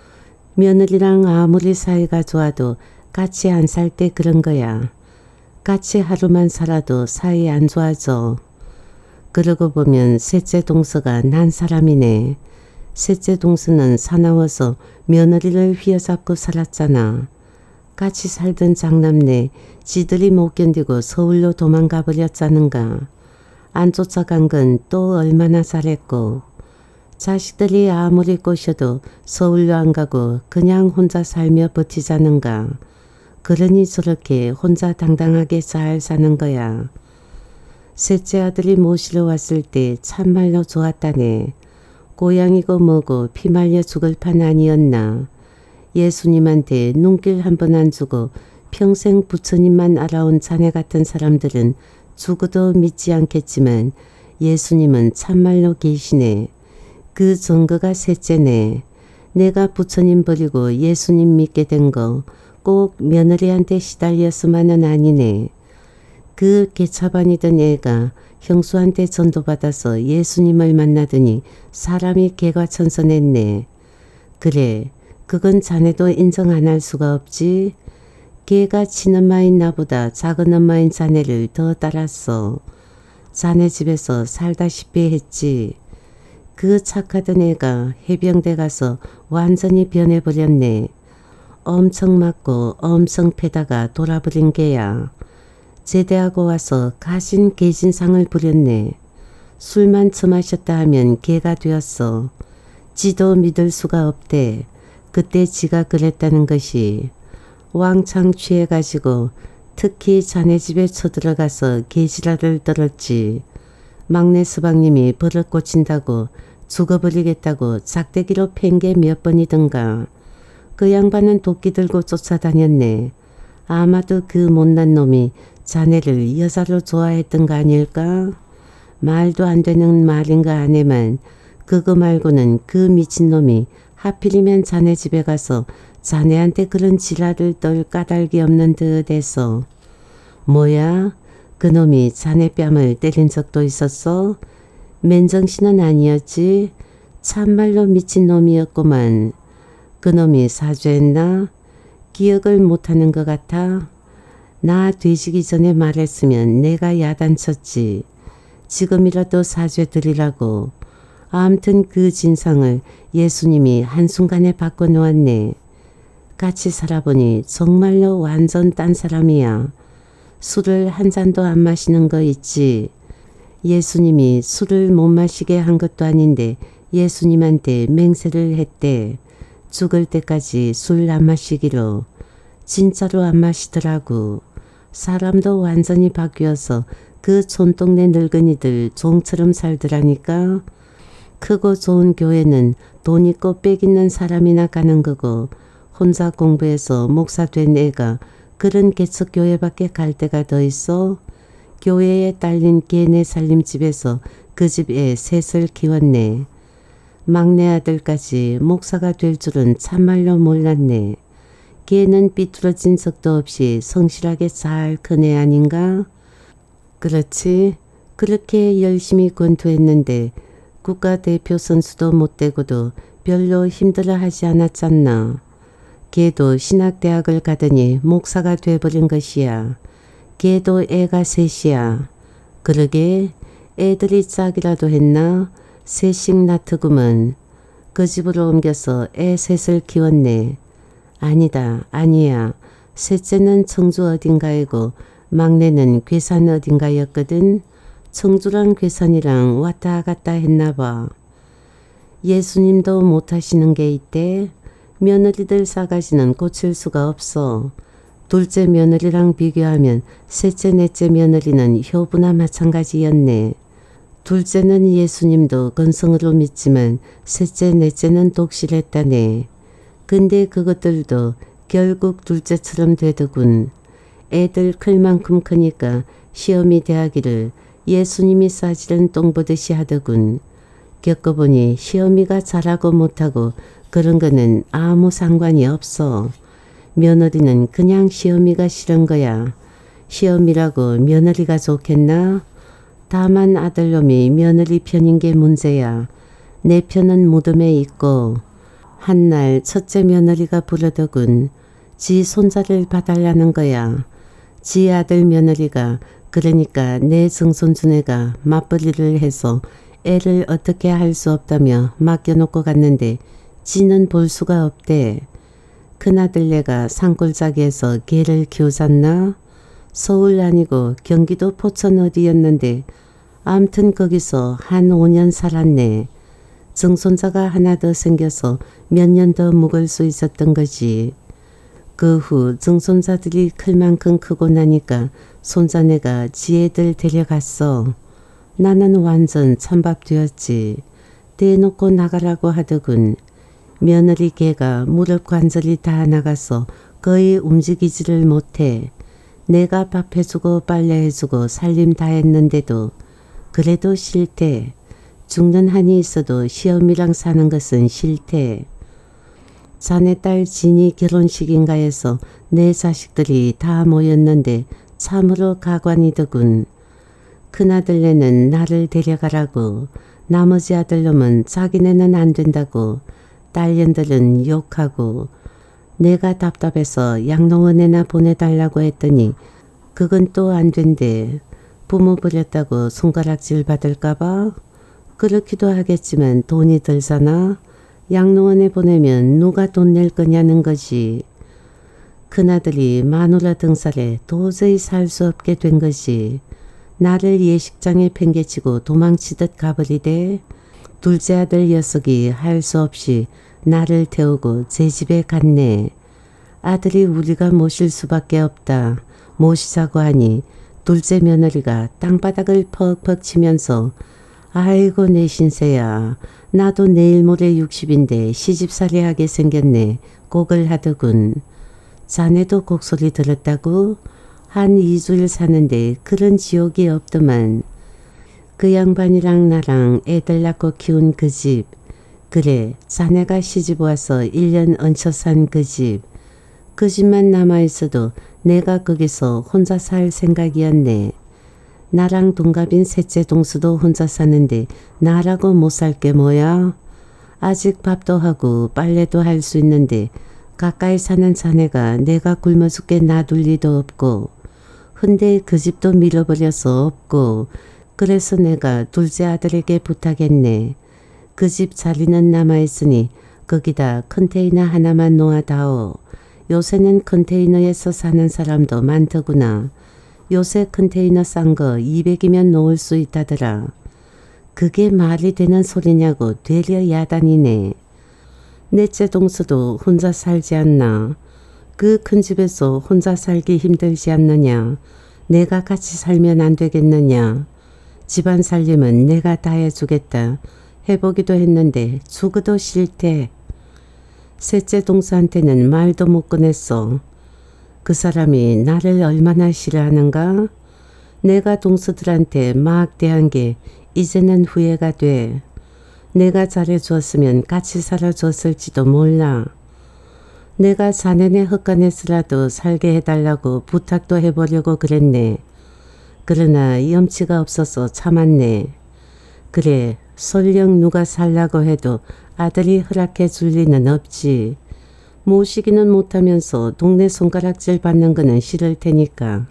며느리랑 아무리 사이가 좋아도 같이 안 살 때 그런 거야. 같이 하루만 살아도 사이 안 좋아져. 그러고 보면 셋째 동서가 난 사람이네. 셋째 동서는 사나워서 며느리를 휘어잡고 살았잖아. 같이 살던 장남네 지들이 못 견디고 서울로 도망가 버렸자는가. 안 쫓아간 건 또 얼마나 잘했고. 자식들이 아무리 꼬셔도 서울로 안 가고 그냥 혼자 살며 버티자는가. 그러니 저렇게 혼자 당당하게 잘 사는 거야. 셋째 아들이 모시러 왔을 때 참말로 좋았다네. 고향이고 뭐고 피말려 죽을 판 아니었나. 예수님한테 눈길 한 번 안 주고 평생 부처님만 알아온 자네 같은 사람들은 죽어도 믿지 않겠지만 예수님은 참말로 계시네. 그 증거가 셋째네. 내가 부처님 버리고 예수님 믿게 된 거 꼭 며느리한테 시달렸으만은 아니네. 그 개차반이던 애가 형수한테 전도받아서 예수님을 만나더니 사람이 개과천선했네. 그래, 그건 자네도 인정 안 할 수가 없지. 걔가 친엄마인 나보다 작은 엄마인 자네를 더 따랐어. 자네 집에서 살다시피 했지. 그 착하던 애가 해병대 가서 완전히 변해버렸네. 엄청 맞고 엄청 패다가 돌아버린 게야. 제대하고 와서 가신 개신상을 부렸네. 술만 처마셨다 하면 개가 되었어. 지도 믿을 수가 없대. 그때 지가 그랬다는 것이. 왕창 취해가지고 특히 자네 집에 쳐들어가서 개지랄을 떨었지. 막내 서방님이 버릇 고친다고 죽어버리겠다고 작대기로 팬 게 몇 번이던가. 그 양반은 도끼 들고 쫓아다녔네. 아마도 그 못난 놈이 자네를 여자로 좋아했던 거 아닐까? 말도 안 되는 말인가 아네만 그거 말고는 그 미친놈이 하필이면 자네 집에 가서 자네한테 그런 지랄을 떨 까닭이 없는 듯 해서. 뭐야? 그놈이 자네 뺨을 때린 적도 있었어? 맨정신은 아니었지? 참말로 미친놈이었구만. 그놈이 사죄했나? 기억을 못하는 것 같아? 나 되시기 전에 말했으면 내가 야단쳤지. 지금이라도 사죄드리라고. 아무튼 그 진상을 예수님이 한순간에 바꿔놓았네. 같이 살아보니 정말로 완전 딴 사람이야. 술을 한 잔도 안 마시는 거 있지. 예수님이 술을 못 마시게 한 것도 아닌데 예수님한테 맹세를 했대. 죽을 때까지 술 안 마시기로. 진짜로 안 마시더라고. 사람도 완전히 바뀌어서 그 촌동네 늙은이들 종처럼 살더라니까. 크고 좋은 교회는 돈 있고 빽 있는 사람이나 가는 거고 혼자 공부해서 목사 된 애가 그런 개척교회밖에 갈 데가 더 있어? 교회에 딸린 걔네 살림집에서 그 집 애 셋을 키웠네. 막내 아들까지 목사가 될 줄은 참말로 몰랐네. 걔는 삐뚤어진 적도 없이 성실하게 잘 큰 애 아닌가? 그렇지. 그렇게 열심히 권투했는데 국가대표 선수도 못 되고도 별로 힘들어하지 않았잖나. 걔도 신학대학을 가더니 목사가 돼버린 것이야. 걔도 애가 셋이야. 그러게 애들이 짝이라도 했나? 셋씩 낳트구먼. 그 집으로 옮겨서 애 셋을 키웠네. 아니다. 아니야. 셋째는 청주 어딘가이고 막내는 괴산 어딘가였거든. 청주랑 괴산이랑 왔다 갔다 했나봐. 예수님도 못하시는 게 있대. 며느리들 싸가지는 고칠 수가 없어. 둘째 며느리랑 비교하면 셋째 넷째 며느리는 효부나 마찬가지였네. 둘째는 예수님도 건성으로 믿지만 셋째 넷째는 독실했다네. 근데 그것들도 결국 둘째처럼 되더군. 애들 클 만큼 크니까 시험이 대하기를 예수님이 싸지른 똥 보듯이 하더군. 겪어보니 시험이가 잘하고 못하고 그런 거는 아무 상관이 없어. 며느리는 그냥 시험이가 싫은 거야. 시험이라고 며느리가 좋겠나? 다만 아들놈이 며느리 편인 게 문제야. 내 편은 무덤에 있고. 한날 첫째 며느리가 부르더군. 지 손자를 봐달라는 거야. 지 아들 며느리가 그러니까 내 증손주네가 맞벌이를 해서 애를 어떻게 할 수 없다며 맡겨놓고 갔는데 지는 볼 수가 없대. 큰아들네가 산골짜기에서 개를 키우잖나? 서울 아니고 경기도 포천 어디였는데 암튼 거기서 한 오 년 살았네. 증손자가 하나 더 생겨서 몇 년 더 묵을 수 있었던 거지. 그 후 증손자들이 클 만큼 크고 나니까 손자네가 지애들 데려갔어. 나는 완전 찬밥 되었지. 대놓고 나가라고 하더군. 며느리 개가 무릎 관절이 다 나가서 거의 움직이지를 못해. 내가 밥 해주고 빨래 해주고 살림 다 했는데도 그래도 싫대. 죽는 한이 있어도 시험이랑 사는 것은 싫대. 자네 딸 진이 결혼식인가 해서 내 자식들이 다 모였는데 참으로 가관이더군. 큰아들네는 나를 데려가라고. 나머지 아들놈은 자기네는 안 된다고. 딸년들은 욕하고. 내가 답답해서 양로원에나 보내달라고 했더니 그건 또 안 된대. 부모 버렸다고 손가락질 받을까봐? 그렇기도 하겠지만 돈이 들잖아. 양로원에 보내면 누가 돈 낼 거냐는 거지. 큰아들이 마누라 등살에 도저히 살 수 없게 된 거지. 나를 예식장에 팽개치고 도망치듯 가버리대. 둘째 아들 녀석이 할 수 없이 나를 태우고 제 집에 갔네. 아들이 우리가 모실 수밖에 없다. 모시자고 하니 둘째 며느리가 땅바닥을 퍽퍽 치면서 아이고 내 신세야. 나도 내일 모레 육십인데 시집살이 하게 생겼네. 곡을 하더군. 자네도 곡소리 들었다고? 한 이 주일 사는데 그런 지옥이 없더만. 그 양반이랑 나랑 애들 낳고 키운 그 집. 그래 자네가 시집 와서 일 년 얹혀 산 그 집. 그 집만 남아있어도 내가 거기서 혼자 살 생각이었네. 나랑 동갑인 셋째 동수도 혼자 사는데 나라고 못 살 게 뭐야? 아직 밥도 하고 빨래도 할 수 있는데 가까이 사는 자네가 내가 굶어 죽게 놔둘 리도 없고 헌데 그 집도 밀어버려서 없고 그래서 내가 둘째 아들에게 부탁했네. 그 집 자리는 남아있으니 거기다 컨테이너 하나만 놓아다오. 요새는 컨테이너에서 사는 사람도 많더구나. 요새 컨테이너 싼 거 이백이면 놓을 수 있다더라. 그게 말이 되는 소리냐고 되려 야단이네. 넷째 동서도 혼자 살지 않나. 그 큰 집에서 혼자 살기 힘들지 않느냐. 내가 같이 살면 안 되겠느냐. 집안 살림은 내가 다 해주겠다. 해보기도 했는데 죽어도 싫대. 셋째 동서한테는 말도 못 꺼냈어. 그 사람이 나를 얼마나 싫어하는가? 내가 동서들한테 막 대한 게 이제는 후회가 돼. 내가 잘해주었으면 같이 살아줬을지도 몰라. 내가 자네네 헛간에서라도 살게 해달라고 부탁도 해보려고 그랬네. 그러나 염치가 없어서 참았네. 그래, 설령 누가 살라고 해도 아들이 허락해 줄 리는 없지. 모시기는 못하면서 동네 손가락질 받는 거는 싫을 테니까.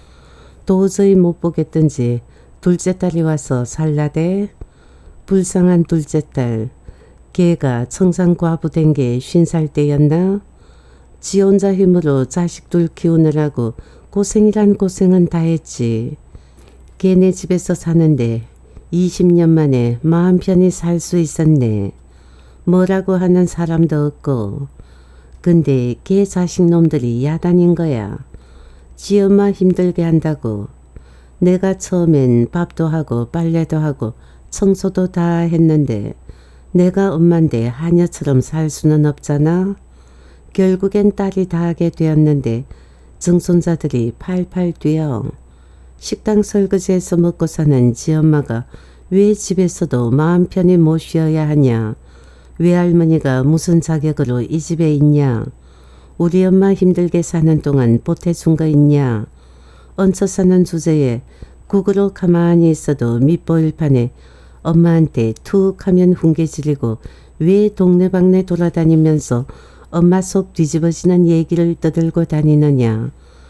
도저히 못 보겠던지 둘째 딸이 와서 살라대. 불쌍한 둘째 딸. 걔가 청산과부 된 게 쉰 살 때였나? 지 혼자 힘으로 자식 둘 키우느라고 고생이란 고생은 다 했지. 걔네 집에서 사는데 이십 년 만에 마음 편히 살 수 있었네. 뭐라고 하는 사람도 없고. 근데 걔 자식 놈들이 야단인 거야. 지 엄마 힘들게 한다고. 내가 처음엔 밥도 하고 빨래도 하고 청소도 다 했는데 내가 엄마인데 하녀처럼 살 수는 없잖아. 결국엔 딸이 다 하게 되었는데 증손자들이 팔팔 뛰어. 식당 설거지해서 먹고 사는 지 엄마가 왜 집에서도 마음 편히 못 쉬어야 하냐. 외할머니가 무슨 자격으로 이 집에 있냐. 우리 엄마 힘들게 사는 동안 보태준 거 있냐. 얹혀 사는 주제에 국으로 가만히 있어도 밑보일 판에 엄마한테 툭 하면 훈계지르고 왜 동네방네 돌아다니면서 엄마 속 뒤집어지는 얘기를 떠들고 다니느냐.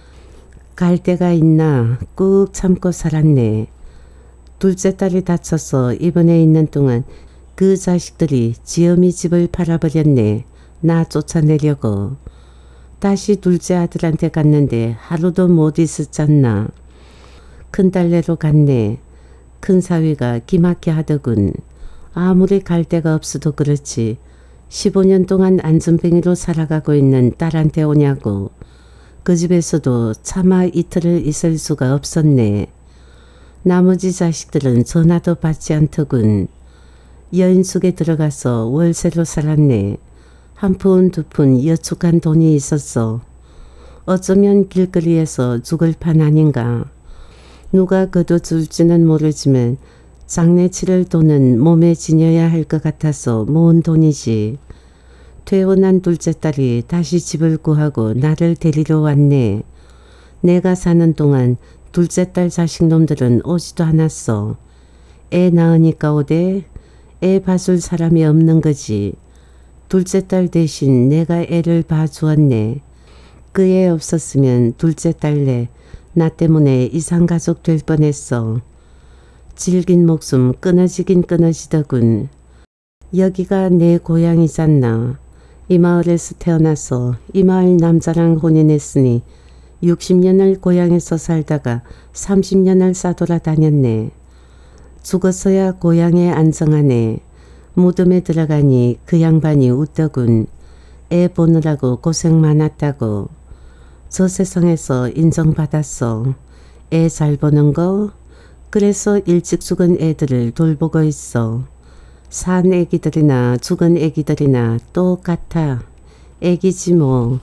갈 데가 있나 꾹 참고 살았네. 둘째 딸이 다쳐서 입원해 있는 동안 그 자식들이 지엄이 집을 팔아버렸네. 나 쫓아내려고. 다시 둘째 아들한테 갔는데 하루도 못 있었잖나. 큰딸네로 갔네. 큰사위가 기막혀 하더군. 아무리 갈 데가 없어도 그렇지. 십오 년 동안 안전뱅이로 살아가고 있는 딸한테 오냐고. 그 집에서도 차마 이틀을 있을 수가 없었네. 나머지 자식들은 전화도 받지 않더군. 여인숙에 들어가서 월세로 살았네. 한 푼 두 푼 여축한 돈이 있었어. 어쩌면 길거리에서 죽을 판 아닌가. 누가 거둬줄지는 모르지만 장례 치를 돈은 몸에 지녀야 할 것 같아서 모은 돈이지. 퇴원한 둘째 딸이 다시 집을 구하고 나를 데리러 왔네. 내가 사는 동안 둘째 딸 자식놈들은 오지도 않았어. 애 낳으니까 오대. 애 봐줄 사람이 없는 거지. 둘째 딸 대신 내가 애를 봐주었네. 그 애 없었으면 둘째 딸네 나 때문에 이상가족 될 뻔했어. 질긴 목숨 끊어지긴 끊어지더군. 여기가 내 고향이잖나. 이 마을에서 태어나서 이 마을 남자랑 혼인했으니 육십 년을 고향에서 살다가 삼십 년을 싸돌아다녔네. 죽어서야 고향에 안정하네. 무덤에 들어가니 그 양반이 웃더군. 애 보느라고 고생 많았다고. 저 세상에서 인정받았어. 애 잘 보는 거? 그래서 일찍 죽은 애들을 돌보고 있어. 산 애기들이나 죽은 애기들이나 똑같아. 애기지 뭐.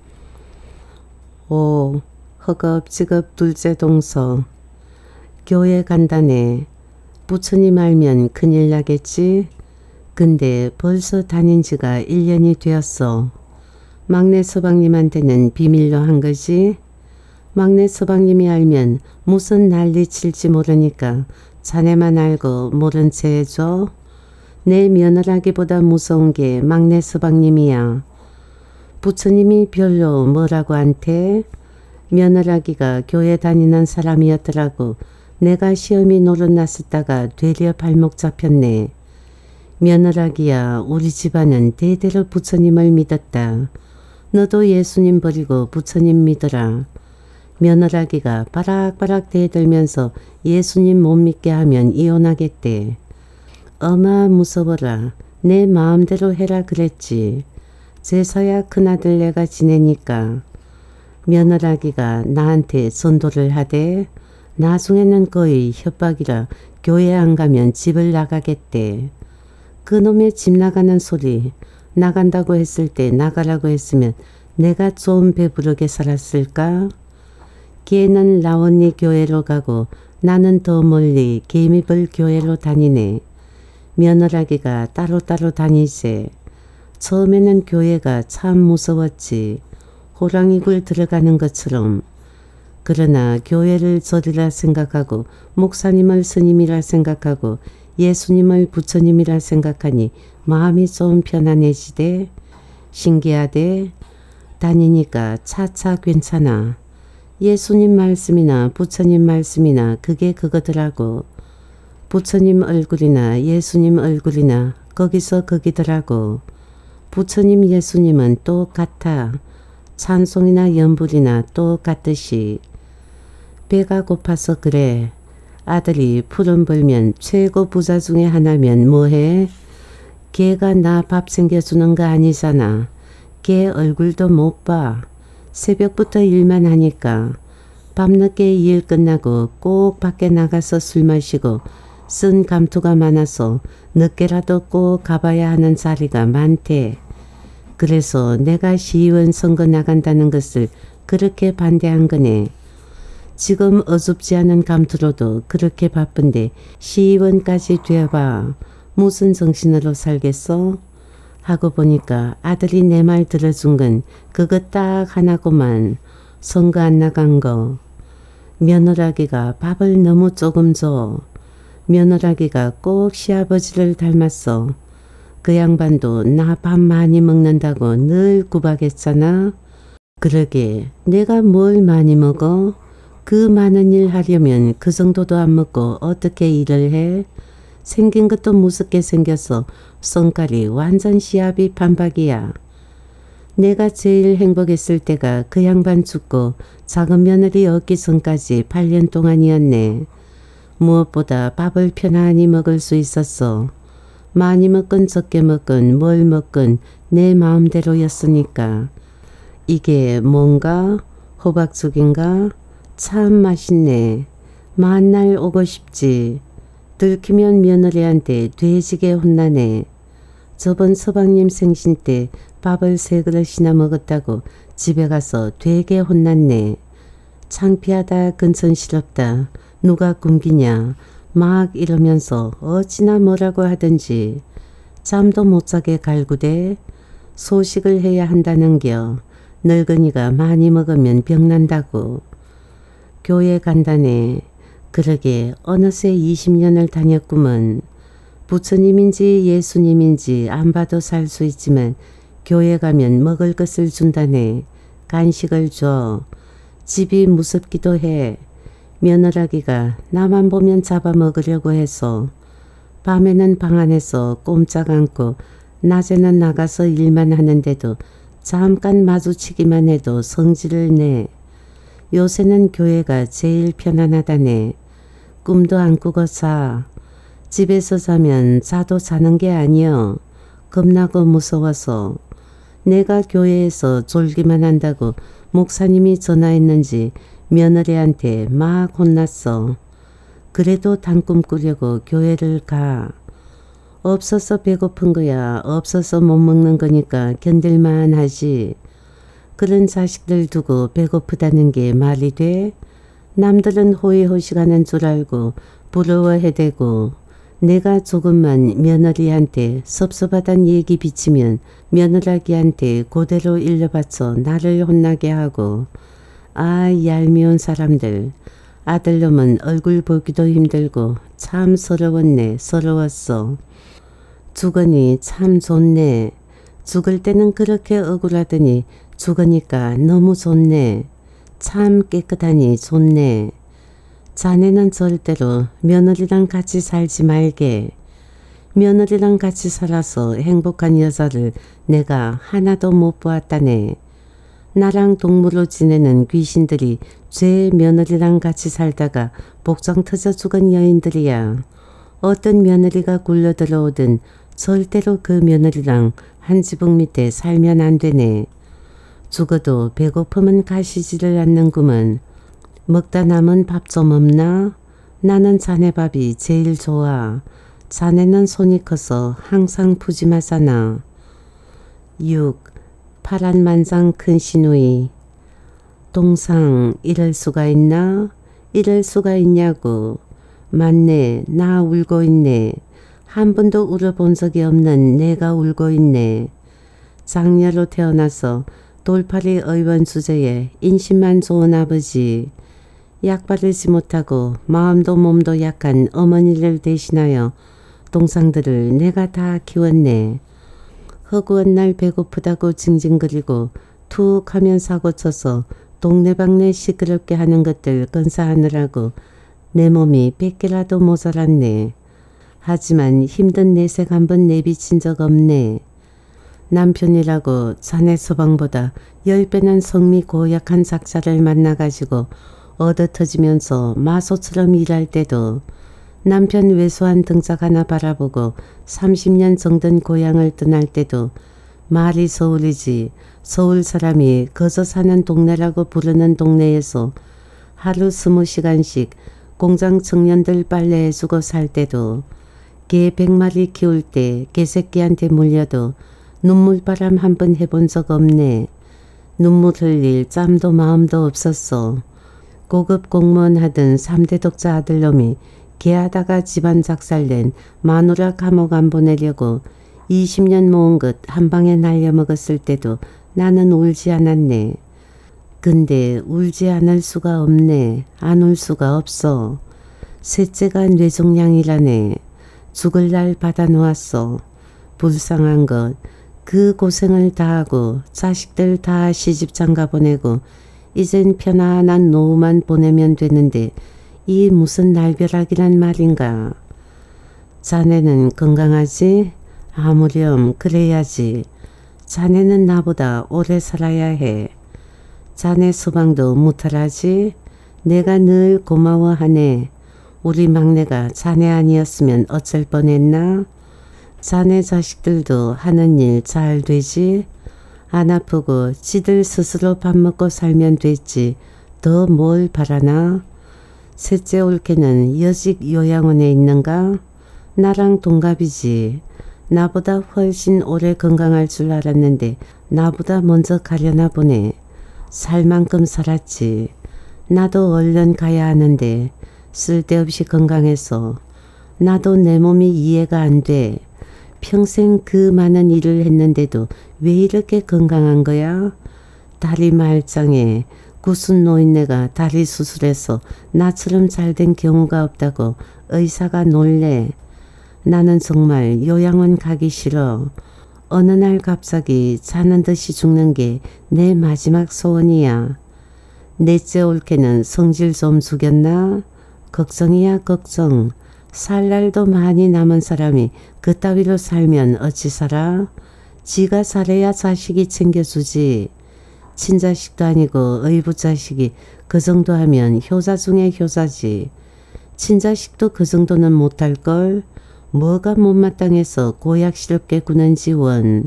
오, 허겁지겁 둘째 동서. 교회 간다네. 부처님 알면 큰일 나겠지? 근데 벌써 다닌 지가 일 년이 되었어. 막내 서방님한테는 비밀로 한 거지? 막내 서방님이 알면 무슨 난리 칠지 모르니까 자네만 알고 모른 채 해줘. 내 며느라기보다 무서운 게 막내 서방님이야. 부처님이 별로 뭐라고 한테? 며느라기가 교회 다니는 사람이었더라고. 내가 시험이 노릇났었다가 되려 발목 잡혔네. 며느라기야, 우리 집안은 대대로 부처님을 믿었다. 너도 예수님 버리고 부처님 믿어라. 며느라기가 바락바락 대들면서 예수님 못 믿게 하면 이혼하겠대. 어마 무서워라. 내 마음대로 해라 그랬지. 제사야 큰아들 내가 지내니까. 며느라기가 나한테 전도를 하되 나중에는 거의 협박이라 교회 안 가면 집을 나가겠대. 그놈의 집 나가는 소리. 나간다고 했을 때 나가라고 했으면 내가 좀 배부르게 살았을까? 걔는 라온니 교회로 가고 나는 더 멀리 개미벌 교회로 다니네. 며느라기가 따로따로 다니세. 처음에는 교회가 참 무서웠지. 호랑이굴 들어가는 것처럼. 그러나 교회를 절이라 생각하고 목사님을 스님이라 생각하고 예수님을 부처님이라 생각하니 마음이 좀 편안해지대. 신기하대. 다니니까 차차 괜찮아. 예수님 말씀이나 부처님 말씀이나 그게 그거더라고. 부처님 얼굴이나 예수님 얼굴이나 거기서 거기더라고. 부처님 예수님은 똑같아. 찬송이나 연불이나 똑같듯이. 배가 고파서 그래. 아들이 푸른 벌면 최고 부자 중에 하나면 뭐해? 걔가 나 밥 챙겨주는 거 아니잖아. 걔 얼굴도 못 봐. 새벽부터 일만 하니까. 밤늦게 일 끝나고 꼭 밖에 나가서 술 마시고 쓴 감투가 많아서 늦게라도 꼭 가봐야 하는 자리가 많대. 그래서 내가 시의원 선거 나간다는 것을 그렇게 반대한 거네. 지금 어줍지 않은 감투로도 그렇게 바쁜데 시의원까지 되어봐. 무슨 정신으로 살겠어? 하고 보니까 아들이 내 말 들어준 건 그거 딱 하나고만. 선거 안 나간 거. 며느라기가 밥을 너무 조금 줘. 며느라기가 꼭 시아버지를 닮았어. 그 양반도 나 밥 많이 먹는다고 늘 구박했잖아. 그러게 내가 뭘 많이 먹어? 그 많은 일 하려면 그 정도도 안 먹고 어떻게 일을 해? 생긴 것도 무섭게 생겨서 성깔이 완전 시합이 반박이야. 내가 제일 행복했을 때가 그 양반 죽고 작은 며느리 얻기 전까지 팔 년 동안이었네. 무엇보다 밥을 편안히 먹을 수 있었어. 많이 먹건 적게 먹건 뭘 먹건 내 마음대로였으니까. 이게 뭔가? 호박죽인가? 참 맛있네. 만날 오고 싶지. 들키면 며느리한테 돼지게 혼나네. 저번 서방님 생신 때 밥을 세 그릇이나 먹었다고 집에 가서 되게 혼났네. 창피하다 근천스럽다. 누가 굶기냐. 막 이러면서 어찌나 뭐라고 하든지. 잠도 못 자게 갈구대. 소식을 해야 한다는겨. 늙은이가 많이 먹으면 병난다고. 교회 간다네. 그러게 어느새 이십 년을 다녔구먼. 부처님인지 예수님인지 안 봐도 살 수 있지만 교회 가면 먹을 것을 준다네. 간식을 줘. 집이 무섭기도 해. 며느라기가 나만 보면 잡아먹으려고 해서. 밤에는 방 안에서 꼼짝 않고 낮에는 나가서 일만 하는데도 잠깐 마주치기만 해도 성질을 내. 요새는 교회가 제일 편안하다네. 꿈도 안 꾸고 자. 집에서 자면 자도 자는 게 아니여. 겁나고 무서워서. 내가 교회에서 졸기만 한다고 목사님이 전화했는지 며느리한테 막 혼났어. 그래도 단꿈 꾸려고 교회를 가. 없어서 배고픈 거야. 없어서 못 먹는 거니까 견딜만 하지. 그런 자식들 두고 배고프다는 게 말이 돼? 남들은 호의호식하는 줄 알고 부러워해대고 내가 조금만 며느리한테 섭섭하단 얘기 비치면 며느라기한테 그대로 일러바쳐 나를 혼나게 하고. 아, 얄미운 사람들. 아들놈은 얼굴 보기도 힘들고 참 서러웠네. 서러웠어. 주거니 참 좋네. 죽을 때는 그렇게 억울하더니 죽으니까 너무 좋네. 참 깨끗하니 좋네. 자네는 절대로 며느리랑 같이 살지 말게. 며느리랑 같이 살아서 행복한 여자를 내가 하나도 못 보았다네. 나랑 동무로 지내는 귀신들이 제 며느리랑 같이 살다가 복장 터져 죽은 여인들이야. 어떤 며느리가 굴려 들어오든 절대로 그 며느리랑 한 지붕 밑에 살면 안 되네. 죽어도 배고픔은 가시지를 않는구먼. 먹다 남은 밥 좀 없나? 나는 자네 밥이 제일 좋아. 자네는 손이 커서 항상 푸짐하잖아. 육. 파란만장 큰 시누이. 동상 이럴 수가 있나? 이럴 수가 있냐고. 맞네. 나 울고 있네. 한 번도 울어본 적이 없는 내가 울고 있네. 장녀로 태어나서 돌팔이 의원 주제에 인심만 좋은 아버지. 약 바르지 못하고 마음도 몸도 약한 어머니를 대신하여 동상들을 내가 다 키웠네. 허구한 날 배고프다고 징징거리고 툭 하면 사고쳐서 동네방네 시끄럽게 하는 것들 건사하느라고 내 몸이 백 개라도 모자랐네. 하지만 힘든 내색 한번 내비친 적 없네. 남편이라고 자네 서방보다 열 배는 성미 고약한 작자를 만나가지고 얻어터지면서 마소처럼 일할 때도 남편 왜소한 등짝 하나 바라보고 삼십 년 정든 고향을 떠날 때도 말이 서울이지 서울 사람이 거저 사는 동네라고 부르는 동네에서 하루 스무 시간씩 공장 청년들 빨래해주고 살 때도 개 백 마리 키울 때 개새끼한테 물려도 눈물바람 한 번 해본 적 없네. 눈물 흘릴 짬도 마음도 없었어. 고급 공무원 하던 삼 대 독자 아들놈이 개하다가 집안 작살낸 마누라 감옥 안 보내려고 이십 년 모은 것 한 방에 날려먹었을 때도 나는 울지 않았네. 근데 울지 않을 수가 없네. 안 울 수가 없어. 셋째가 뇌종양이라네. 죽을 날 받아놓았어. 불쌍한 것. 그 고생을 다하고 자식들 다 시집장가 보내고 이젠 편안한 노후만 보내면 되는데 이 무슨 날벼락이란 말인가. 자네는 건강하지? 아무렴 그래야지. 자네는 나보다 오래 살아야 해. 자네 서방도 무탈하지? 내가 늘 고마워하네. 우리 막내가 자네 아니었으면 어쩔 뻔했나? 자네 자식들도 하는 일 잘 되지? 안 아프고 지들 스스로 밥 먹고 살면 됐지. 더 뭘 바라나? 셋째 올케는 여직 요양원에 있는가? 나랑 동갑이지. 나보다 훨씬 오래 건강할 줄 알았는데 나보다 먼저 가려나 보네. 살 만큼 살았지. 나도 얼른 가야 하는데 쓸데없이 건강해서. 나도 내 몸이 이해가 안 돼. 평생 그 많은 일을 했는데도 왜 이렇게 건강한 거야? 다리 말짱해. 구순 노인네가 다리 수술해서 나처럼 잘된 경우가 없다고 의사가 놀래. 나는 정말 요양원 가기 싫어. 어느 날 갑자기 자는 듯이 죽는 게 내 마지막 소원이야. 넷째 올케는 성질 좀 죽였나? 걱정이야 걱정. 살 날도 많이 남은 사람이 그따위로 살면 어찌 살아? 지가 살아야 자식이 챙겨주지. 친자식도 아니고 의붓자식이 그 정도 하면 효자 중에 효자지. 친자식도 그 정도는 못할걸. 뭐가 못마땅해서 고약스럽게 구는지 원.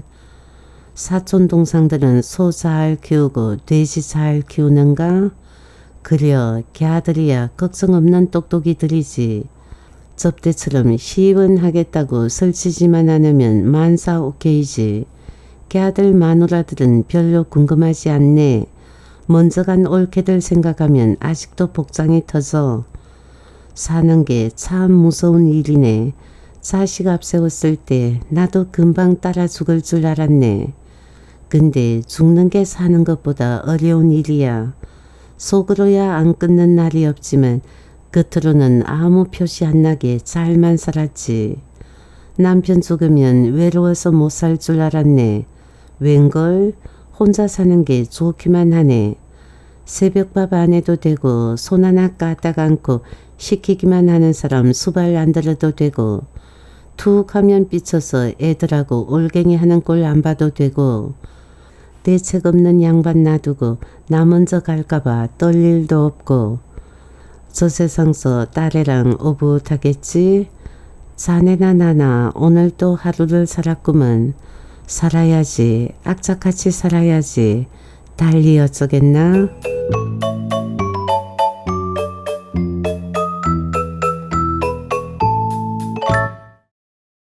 사촌 동상들은 소 잘 키우고 돼지 잘 키우는가? 그려 걔아들이야 걱정 없는 똑똑이들이지. 접대처럼 시원하겠다고 설치지만 않으면 만사 오케이지. 걔아들 마누라들은 별로 궁금하지 않네. 먼저 간 올케들 생각하면 아직도 복장이 터져. 사는 게 참 무서운 일이네. 자식 앞세웠을 때 나도 금방 따라 죽을 줄 알았네. 근데 죽는 게 사는 것보다 어려운 일이야. 속으로야 안 끊는 날이 없지만 겉으로는 아무 표시 안 나게 잘만 살았지. 남편 죽으면 외로워서 못 살 줄 알았네. 웬걸 혼자 사는 게 좋기만 하네. 새벽밥 안 해도 되고 손 하나 까딱 않고 시키기만 하는 사람 수발 안 들어도 되고 툭 하면 삐쳐서 애들하고 올갱이 하는 꼴 안 봐도 되고 대책 없는 양반 놔두고 나 먼저 갈까봐 떨 일도 없고 저 세상서 딸애랑 오붓하겠지. 자네나 나나 오늘 또 하루를 살았구먼. 살아야지. 악착같이 살아야지. 달리 어쩌겠나?